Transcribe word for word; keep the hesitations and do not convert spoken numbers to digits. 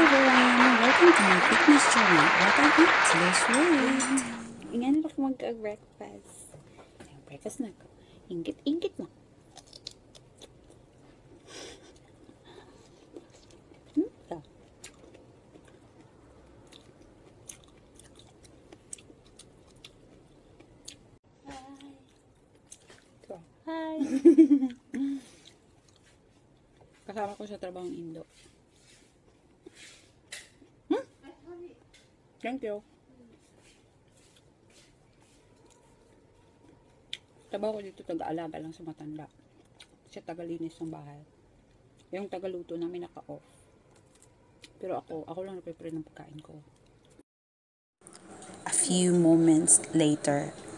everyone! Welcome to my fitness journey. What I eat to lose weight. Ingana na ako magka-breakfast. Breakfast na ako. Ingit-ingit na. Hmm? Ah. Hi! Hi! Kasama ko sa trabahong Indo. Hmm? Thank you. Trabaho ko dito, taga-alaga lang sa matanda. Siya taga-linis ng bahay. Yung taga-luto namin naka-off. Pero ako, ako lang napiprint ng pagkain ko. A few moments later.